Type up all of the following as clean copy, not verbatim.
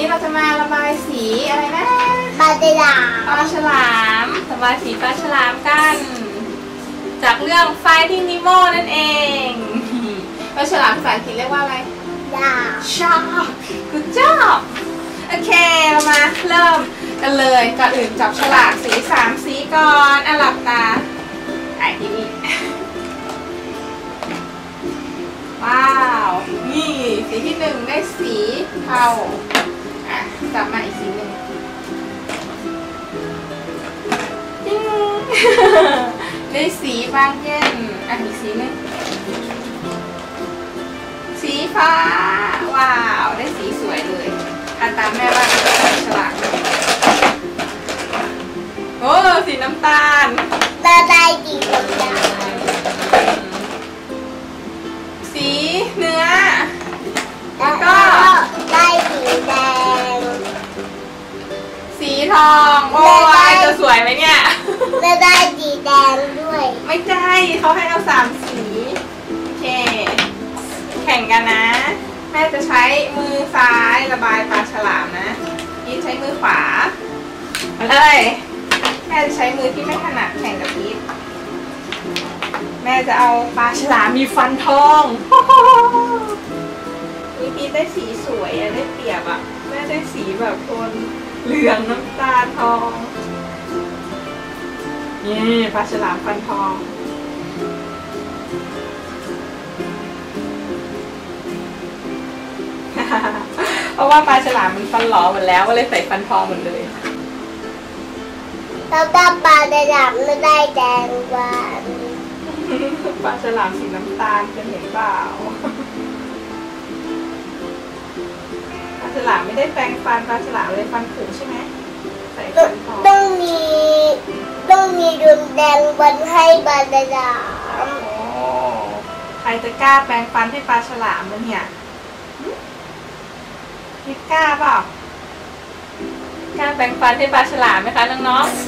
เราจะมาระบายสีอะไรนะปลาฉลามระบายสีปลาฉลามกันจากเรื่อง Finding Nemo นั่นเองปลาฉลามภาษาอังกฤษเรียกว่าอะไรShark Good job โอเคเรามาเริ่มกันเลยก่อนอื่นจับฉลากสี3สีก่อนหลับตาทีนี้ว้าวนี่สีที่1ได้สีเทาจับมาอีกสีหนึ่งจิ้งได้สีบางเย็นอีกสีหนึ่งสีฟ้าว้าวได้สีสวยเลยตามแม่ว่าฉลากโอ้สีน้ำตาลได้สีน้ำตาลสีเนื้อแล้วก็ได้สีแดงสีทองโอ้ยจะสวยไหมเนี่ยได้สีแดงด้วยไม่ใช่เขาให้เอา3สีโอเคแข่งกันนะแม่จะใช้มือซ้ายระบายปลาฉลามนะพีทใช้มือขวามาเลยแม่จะใช้มือที่ไม่ถนัดแข่งกับพีทแม่จะเอาปลาฉลามมีฟันทองพีทได้สีสวยได้เปรียบแม่ได้สีแบบโทนเหลืองน้ำตาลทองนี่ปลาฉลามฟันทองเพราะว่าปลาฉลามมันฟันหลอหมดแล้วก็เลยใส่ฟันทองหมดเลยแล้วก็ปลาฉลามไม่ได้แดงหวานปลาฉลามสีน้ำตาลจะเห็นเปล่าปลาฉลามไม่ได้แปรงฟันปลาฉลามเลยฟันผุใช่ไหมใส่ฟันทองต้องมีดวงแดงบนให้ปลาฉลามโอ้ใครจะกล้าแปรงฟันให้ปลาฉลามมั้งเนี่ยพี่กล้าเปล่ากล้าแปรงฟันให้ปลาฉลามไหมคะน้อง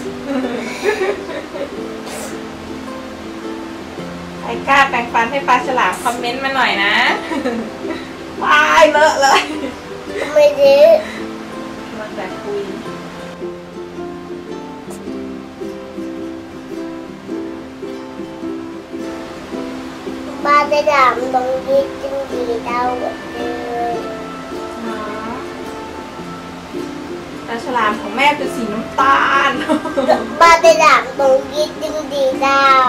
ๆใครกล้าแปรงฟันให้ปลาฉลามคอมเมนต์มาหน่อยนะว้ายเลอะเลยไม่ดีมันแต่คุยปลาฉลามตรงนี้จึงดีเท่าหมดเลยปลาฉลามของแม่เป็นสีน้ำตาลปลาฉลามตรงนี้จึงดีเท่า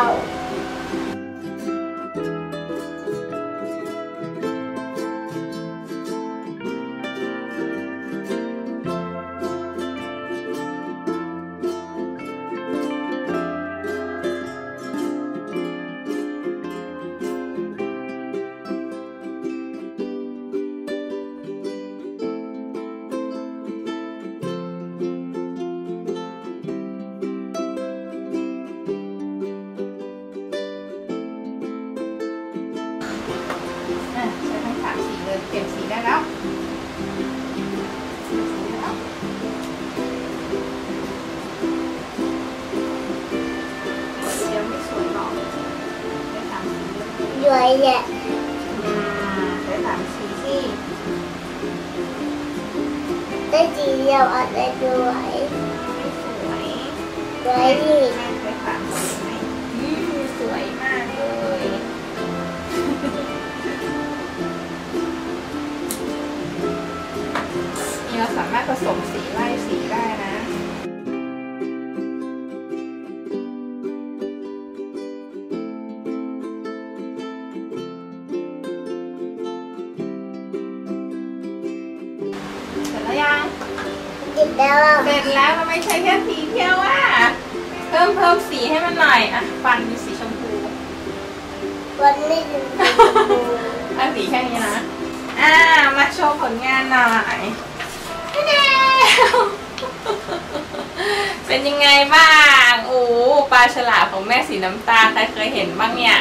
เปลี่ยนสีได้แล้วยังไม่สวยหรอกได้3สีสวยแหละได้3สีสิได้สีเดียวอาจจะสวยไม่สวยสวยดิได้3สีไหมสวยมากเลยเราสามารถผสมสีไล่สีได้นะเสร็จแล้วยังเสร็จแล้วทำไมใช้แค่สีเดียวเพิ่มสีให้มันหน่อยฟันมีสีชมพูฟันไม่สีชมพูสีแค่นี้นะมาโชว์ผลงานหน่อยเป็นยังไงบ้างโอ้ปลาฉลามของแม่สีน้ำตาลใครเคยเห็นบ้างเนี่ย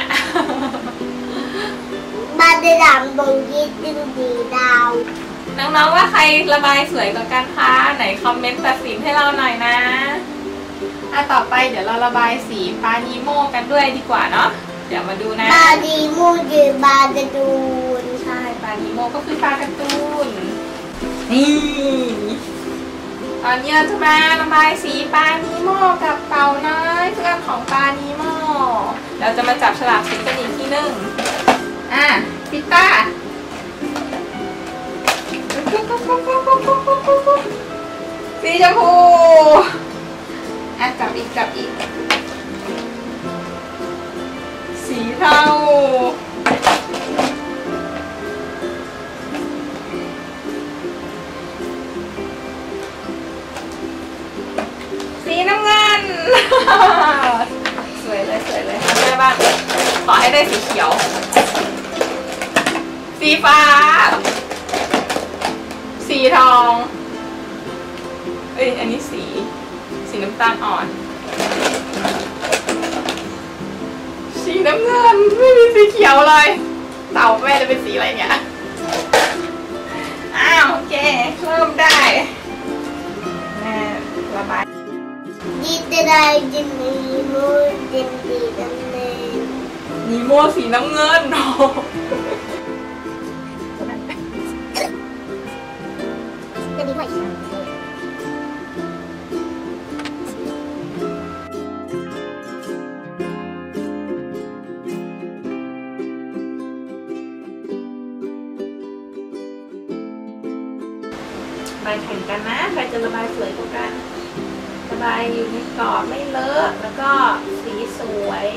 ปลาฉลามตรงนี้จึงดีดาวน้องๆว่าใครระบายสวยกว่ากันคะไหนคอมเมนต์ตัดสินให้เราหน่อยนะต่อไปเดี๋ยวเราระบายสีปลานีโม่กันด้วยดีกว่าเนาะเดี๋ยวมาดูนะปลานีโม่คือปลาการ์ตูนใช่ปลานีโม่ก็คือปลาการ์ตูนนี่ตอนนี้เราจะมาระบายสีปลานีโม่กับเต่าน้อยเพื่อนของปลานีโม่เราจะมาจับฉลากสีกันอีกทีหนึ่งปิต้าสีชมพูจับอีกสีเทาสีน้ำเงิน สวยเลยได้บ้างขอให้ได้สีเขียวสีฟ้าสีทองอันนี้สีน้ำตาลอ่อนสีน้ำเงินไม่มีสีเขียวเลยเต่าแม่จะเป็นสีอะไรเนี่ยโอเคเริ่มได้แม่ระบายดีจะได้จินนีโม่จินดีน้ำเงินนีโม่สีน้ำเงินโจะดีกว่าอีกระบายแข่งกันนะใครจะระบายสวยกว่ากันระบายอยู่ในกรอบไม่เลอะแล้วก็สีสวย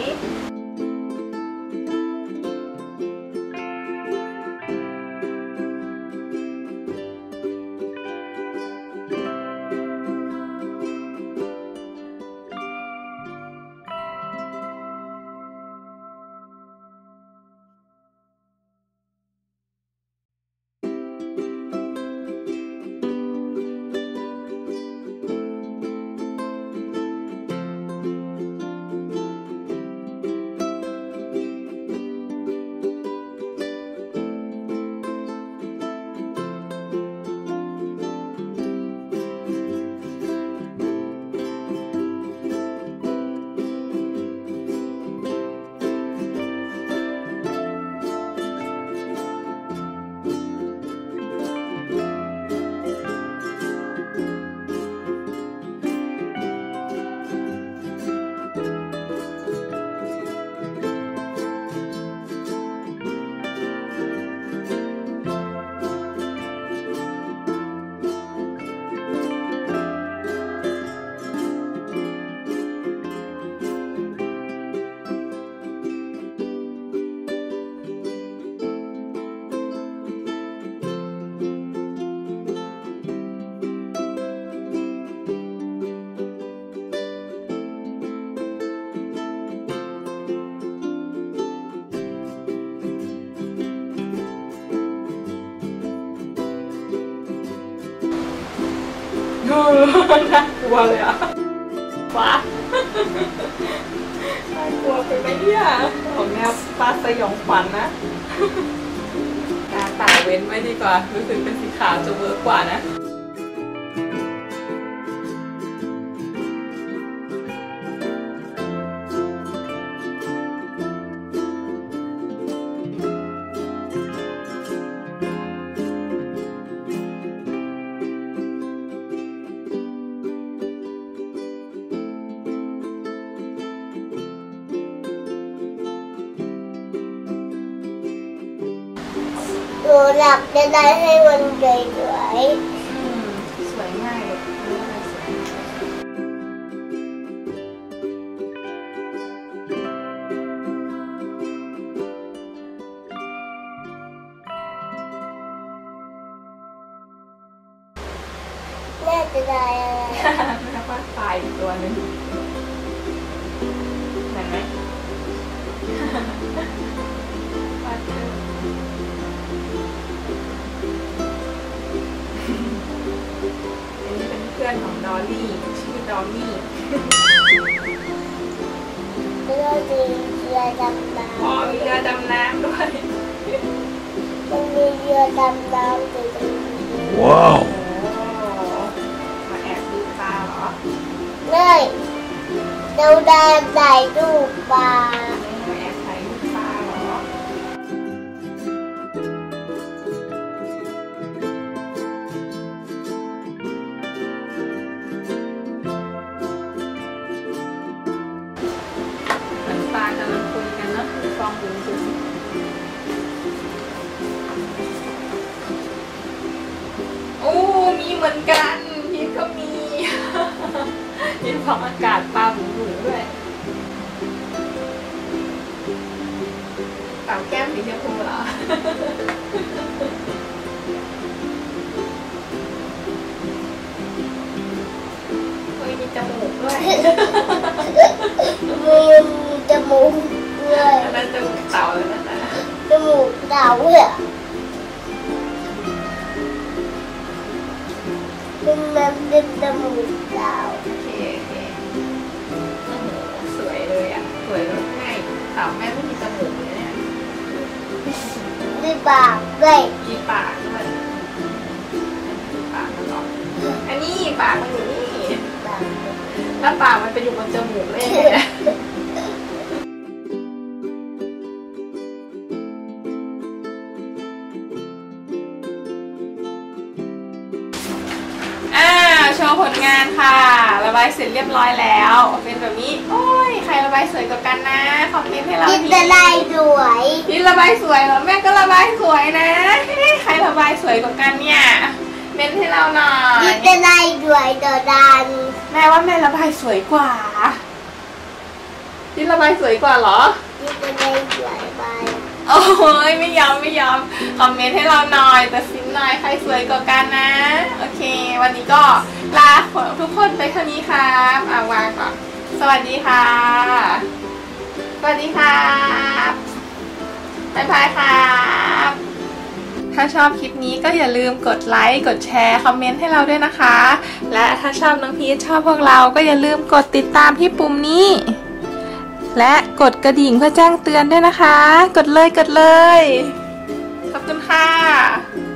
น่ากลัวเลยฟ้าน่ากลัวไปไหมเนี่ยของแนวปลาสยองขวัญนะตาเว้นไว้ดีกว่ารู้สึกเป็นสีขาวจะเวิร์กกว่านะตัวหลักจะได้ให้มันสวยสวยง่ายแม่จะได้อะไรแม่ว่าตายอีกตัวนึงเห็นไหมเพื่อนของดอลลี่ชื่อดอลลี่แล้วมีเรือดำน้ำมีเรือดำน้ำด้วยมันมีเรือดำน้ำอยู่ตรงนี้ว้าวมาแอบดูปลาเหรอไม่เราได้ถ่ายรูปปลามาแอบถ่ายรูปปลาเหรอฟองอากาศปลาหมูด้วยเต่าแก้มสีชมพูเหรอมีจมูกด้วยมีจมูกด้วยอันนั้นจมูกเต่าเลยนะจมูกเต่าเลยเป็นจมูกเต่าโอเคโอ้โหสวยเลยอ่ะสวยแบบง่ายเต่าแม่ไม่มีจมูกเลยเนี่ยมีปากด้วยมีปากด้วยปากมันหรออันนี้ปากมันอยู่นี่แล้วปากมันไปอยู่บนจมูกเลยเนี่ยโชว์ผลงานค่ะระบายเสร็จเรียบร้อยแล้วเป็นแบบนี้โอ้ยใครระบายสวยกว่ากันนะคอมเมนต์ให้เราจิตระบายสวยพี่ระบายสวยเหรอแม่ก็ระบายสวยนะใครระบายสวยกว่ากันเนี่ยเม้นให้เราหน่อยจิตระบายสวยต่อดันแม่ว่าแม่ระบายสวยกว่าพี่ระบายสวยกว่าเหรอจิตระบายสวยไปโอ้ยไม่ยอมคอมเมนต์ให้เราหน่อยตัดสินหน่อยใครสวยกว่ากันนะโอเควันนี้ก็ลาทุกคนไปเท่านี้ครับวางก่อนสวัสดีค่ะสวัสดีครับบ๊ายบายครับถ้าชอบคลิปนี้ก็อย่าลืมกดไลค์กดแชร์คอมเมนต์ให้เราด้วยนะคะและถ้าชอบน้องพีชชอบพวกเราก็อย่าลืมกดติดตามที่ปุ่มนี้และกดกระดิ่งเพื่อแจ้งเตือนด้วยนะคะกดเลยขอบคุณค่ะ